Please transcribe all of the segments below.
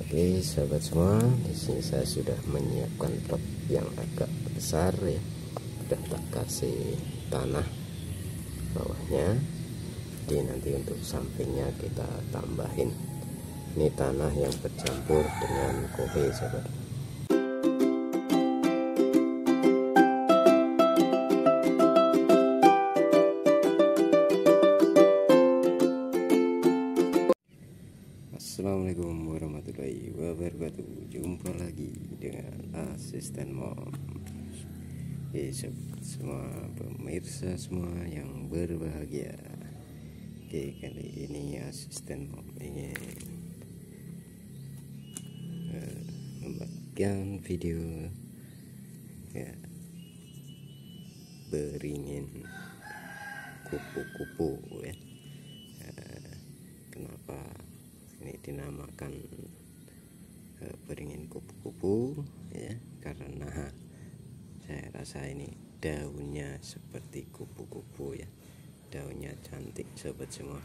Oke sahabat semua, di sini saya sudah menyiapkan pot yang agak besar ya. Sudah tak kasih tanah bawahnya. Jadi nanti untuk sampingnya kita tambahin ini tanah yang bercampur dengan kopi sahabat. Assalamualaikum warahmatullahi wabarakatuh. Jumpa lagi dengan asisten mom. Semua pemirsa semua yang berbahagia. Oke, kali ini asisten mom ingin membagikan video ya, beringin kupu-kupu ya. Kenapa ini dinamakan beringin kupu-kupu ya, karena saya rasa ini daunnya seperti kupu-kupu ya, daunnya cantik sobat semua.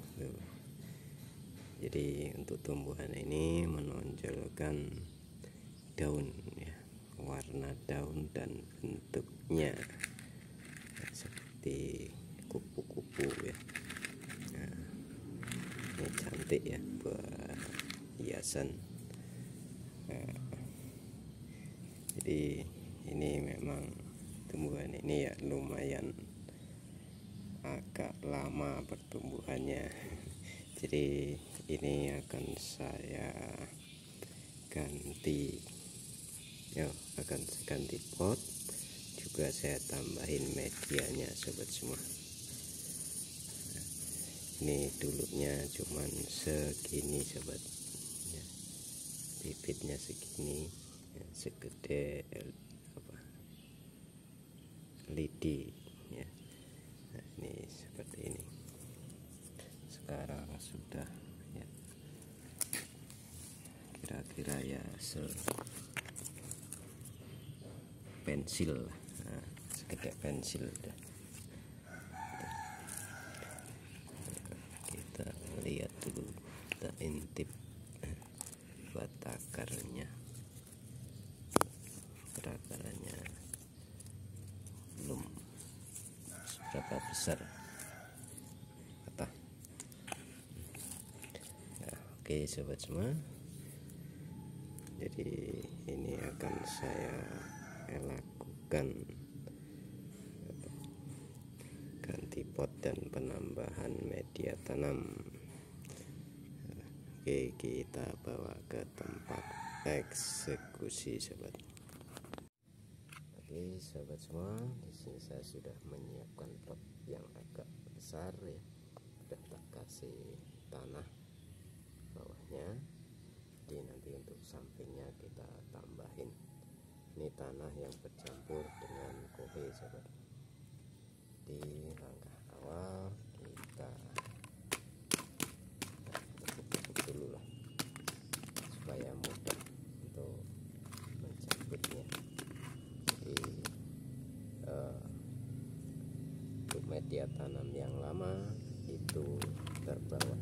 Jadi untuk tumbuhan ini menonjolkan daun ya, warna daun dan bentuknya ya, seperti kupu-kupu ya. Ini cantik ya buat hiasan. Jadi ini memang tumbuhan ini ya lumayan agak lama pertumbuhannya. Jadi ini akan saya ganti pot, juga saya tambahin medianya sobat semua. Ini dulunya cuman segini sobat ya, bibitnya segini ya, segede lidi ya. Nah, ini seperti ini. Sekarang sudah ya kira-kira ya pensil lah, nah, segede pensil dah. Kita lihat dulu, kita intip batang akarnya belum seberapa besar patah ya. Oke sobat semua, jadi ini akan saya lakukan ganti pot dan penambahan media tanam. Oke, kita bawa ke tempat eksekusi sobat. Oke sobat semua, di sini saya sudah menyiapkan pot yang agak besar ya. Sudah tak kasih tanah bawahnya. Jadi nanti untuk sampingnya kita tambahin ini tanah yang bercampur dengan kopi sobat. Di langkah awal kita tutup dulu lah supaya mudah untuk menjepitnya. Jadi untuk media tanam yang lama itu terbawa.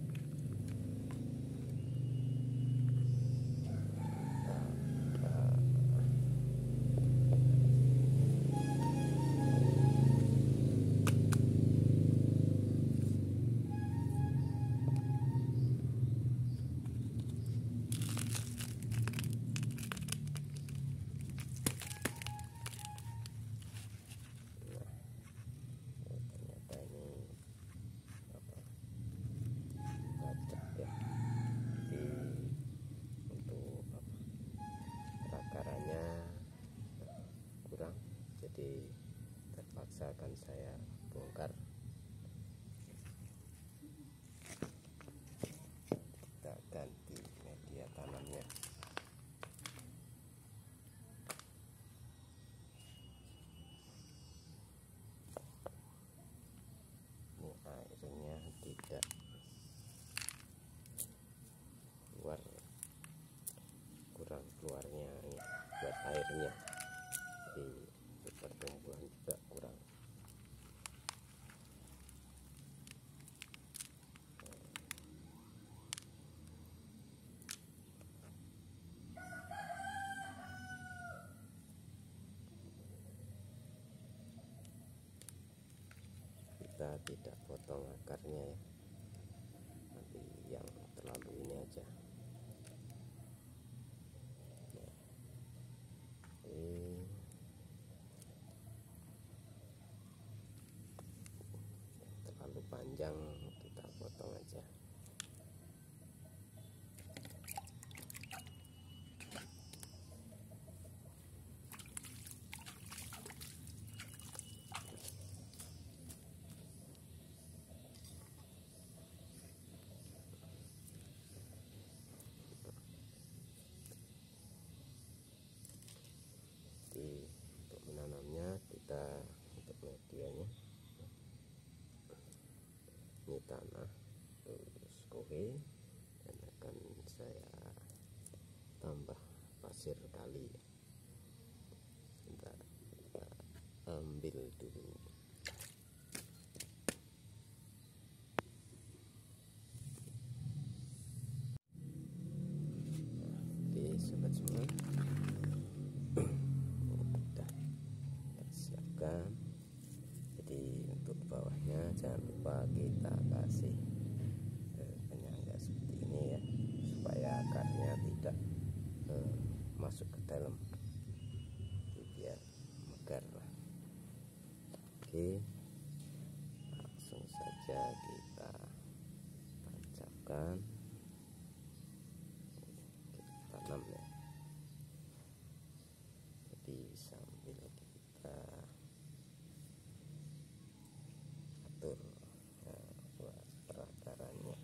Jadi terpaksa akan saya bongkar. Kita ganti media tanamnya. Ini airnya tidak keluar, kurang keluarnya ini buat airnya. Jadi pertumbuhan juga kurang. tidak potong akarnya ya, nanti yang terlalu ini aja. Nah, ini terlalu panjang, kita potong aja. Untuk menanamnya kita, untuk medianya ini tanah terus kohe, dan akan saya tambah pasir kali. Kita ambil dulu. Oke sobat semua, udah kita siapkan. Jadi untuk bawahnya jangan lupa kita kasih penyangga seperti ini ya, supaya akarnya tidak masuk ke dalam, jadi biar megar lah. Oke, langsung saja kita tancapkan, kita tanam ya. Jadi sambil kita atur buat perakarannya.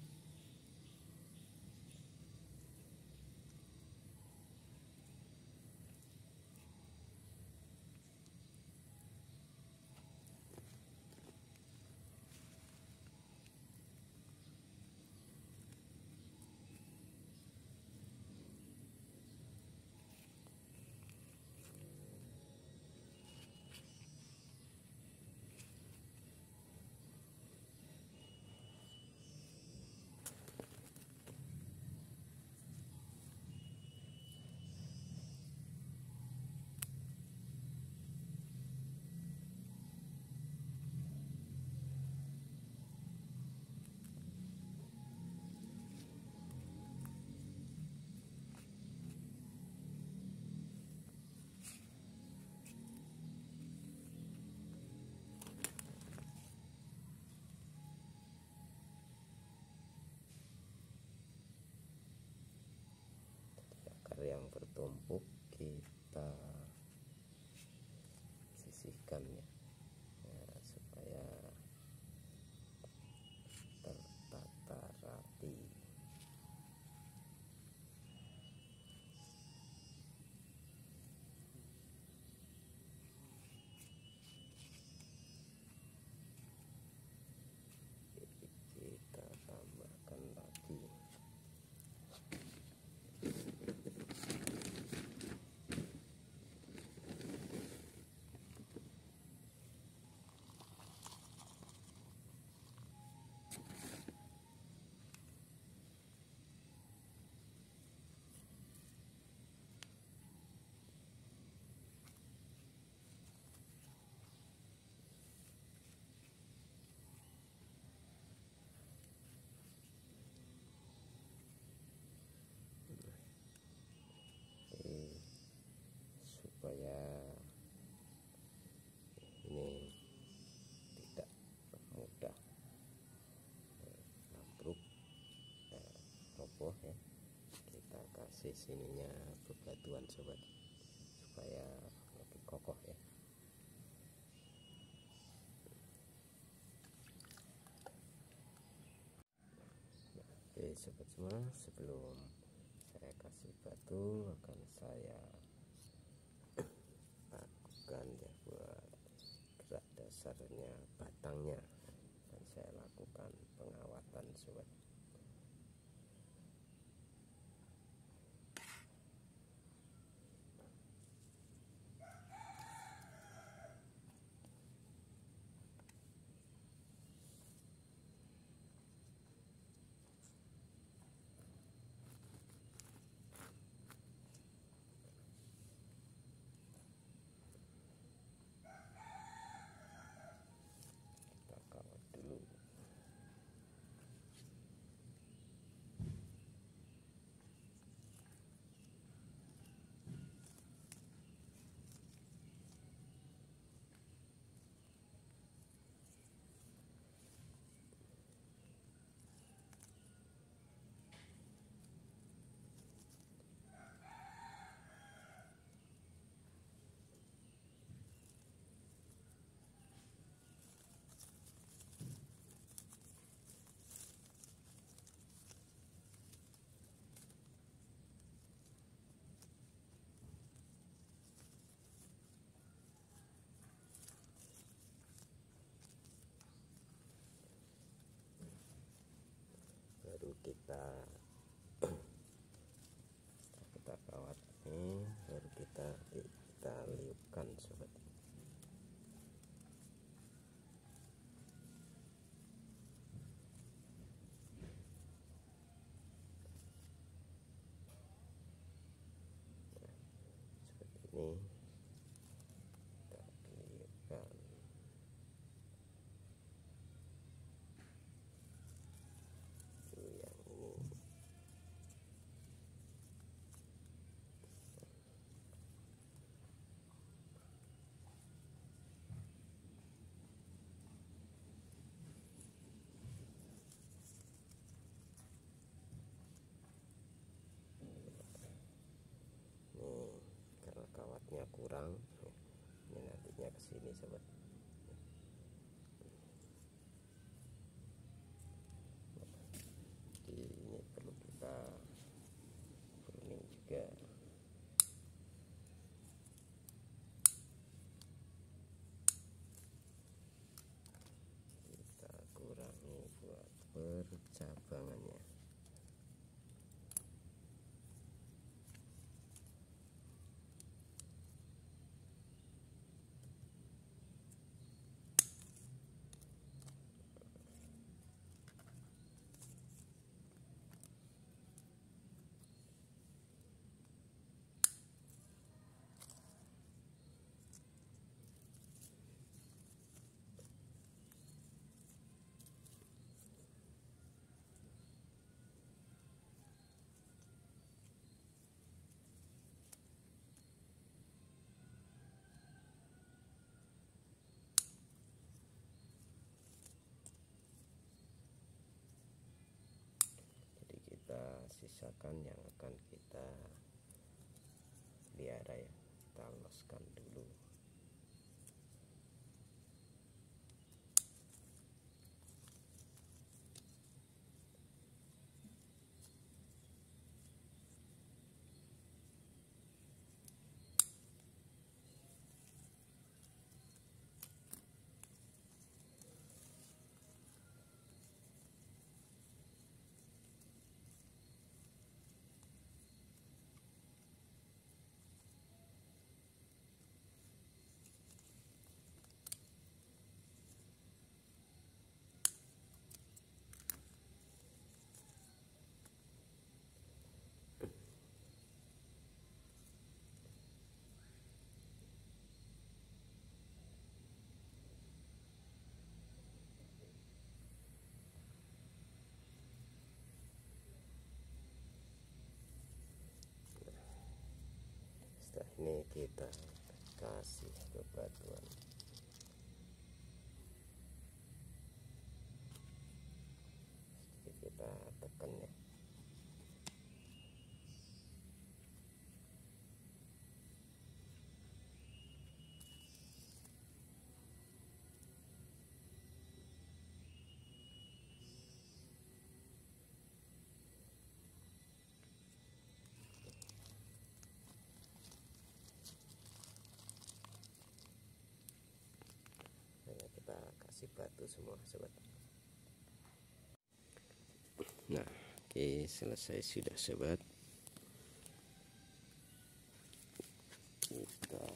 Akar yang bertumpuk kita sisihkan ya, supaya tertata rapi. Kita tambahkan lagi. Supaya ini tidak mudah ambruk, roboh ya, kita kasih sininya bebatuan sobat, supaya lebih kokoh ya. Oke sobat semua, sebelum saya kasih batu akan saya lakukan ya buat gerak dasarnya, batangnya, dan saya lakukan pengawatan sobat. kita kawat ini, baru kita liupkan sobat. Seperti ini kita liupkan. Yang ini karena kawatnya kurang, ini nantinya ke sini sobat. Jadi ini perlu kita pruning juga. Kita kurangi buat percabangannya. Kita sisakan yang akan kita pelihara ya, kita loskan dulu. Setelah ini kita kasih bebatuan. Jadi kita tekan ya. Kita kasih batu semua sobat. Nah, oke, selesai sudah sobat. Kita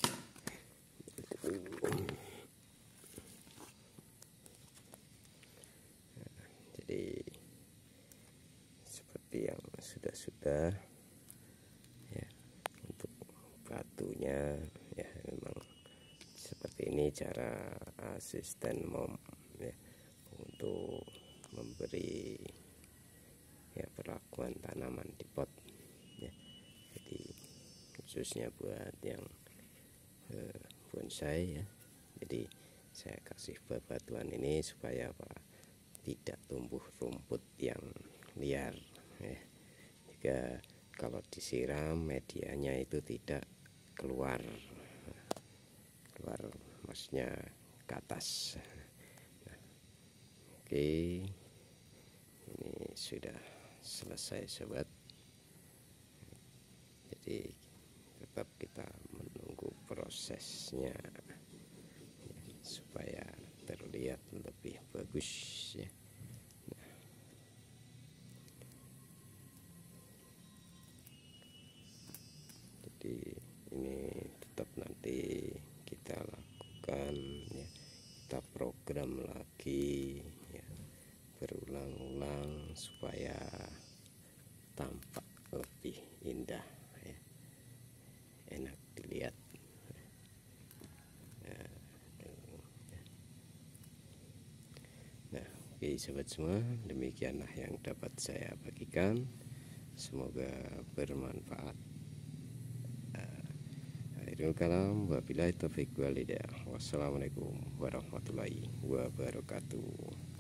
jadi seperti yang sudah ya, untuk batunya ya memang seperti ini cara asisten mom ya, untuk memberi ya perlakuan tanaman di pot ya. Jadi khususnya buat yang bonsai ya, jadi saya kasih bebatuan ini supaya apa, tidak tumbuh rumput yang liar ya. Jika kalau disiram medianya itu tidak keluar maksudnya ke atas. Nah, oke, ini sudah selesai sobat. Jadi tetap kita menunggu prosesnya ya, supaya terlihat lebih bagus ya. Nah, ulang-ulang supaya tampak lebih indah ya, enak dilihat. Nah, oke sobat semua, demikianlah yang dapat saya bagikan, semoga bermanfaat. Akhirul kalam, wabillahi taufiq wal hidayah. Wassalamualaikum warahmatullahi wabarakatuh.